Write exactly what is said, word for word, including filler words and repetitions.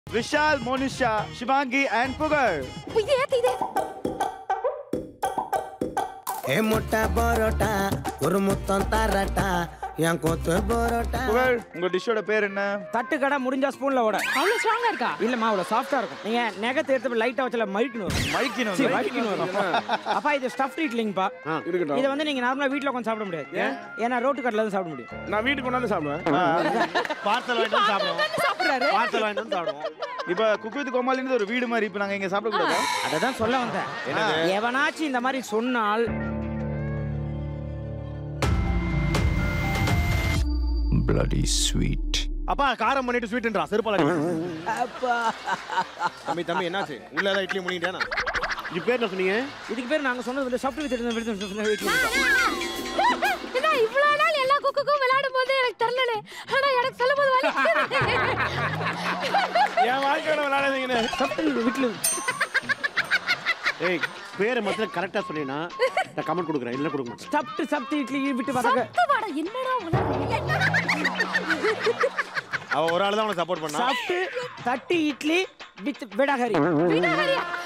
Vishal, Monisha, Shivangi and Pugar. இது ஏத்து இது. ஏ முட்டை பரோட்டா ஒரு முத்தம் தரட்டா என் கொத்து பரோட்டா. Pugar, உங்க டிஷ்ஷோட பேர் என்ன? தட்டு கடை முடிஞ்சா ஸ்பூன்ல ஓட. அவ்வளவு ஸ்ட்ராங்கா இருக்கா? இல்லம்மா அவ்வளவு சாஃப்ட்டா இருக்கும். நீங்க நெகத்தை எடுத்து லைட்டா வச்சல மழிக்கணும். மைக்கினோ. சரி மழிக்கணும். அப்பா இது ஸ்டஃப்ட் இட்லிங்கப்பா. இருக்கட்டும். இத வந்து நீங்க நார்மலா வீட்ல உட்கார்ந்து சாப்பிட முடியாது. ஏன்னா ரோட்டு கடையில தான் சாப்பிட முடியும். நான் வீட்டுக்கு கொண்டாந்து சாப்பிடுவேன். பார்சல் வாங்கிட்டு வந்து சாப்பிடுவோம். வந்து சாப்பிடுறாரு. பார்சல் வாங்கிட்டு வந்து சாப்பிடுவோம். இப்ப குக்கு வித் கோமாளின்னு ஒரு வீடு மாதிரி இப்ப நாங்க இங்க சாப்பிட கூடாதா? அததான் சொல்ல வந்தேன். எவனாச்சும் இந்த மாதிரி சொன்னால் bloody sweet. அப்பா காரம் பண்ணிட்டு ஸ்வீட்ன்றா செருப்பால. அப்பா தம்பி தம்பி என்னாச்சு? உள்ள ஏதாவது இட்லி முனிங்கட்டானா? இது பேர் என்ன சொன்னீங்க? இதுக்கு பேர் நாங்க சொன்னது சாப்பிட்டு வித்து வீட்ல. என்ன இவ்வளவு நாள் எல்லா குக்குக்கும் விளையாடும் போது எனக்கு தெரியலனே. ஆனா எனக்கு சொல்லும்போது வலி. ஏன் வாழ்க்கையோட விளையாடாதீங்கன்னு சாப்பிட்டு வீட்ல. ஏய் பேரை மட்டும் கரெக்டா சொன்னீனா நான் கமெண்ட் கொடுக்குறேன். இல்ல கொடுக்க மாட்டேன். சாப்பிட்டு சாப்பிட்டு இட்லி விட்டு வதக்க. சத்தவாடா என்னடா உலகம். அவ ஒரு ஆளு தான் உனக்கு சப்போர்ட் பண்ணா. சாப்பிட்டு தட்டி இட்லி வித் விடாகரி. விடாகரியா?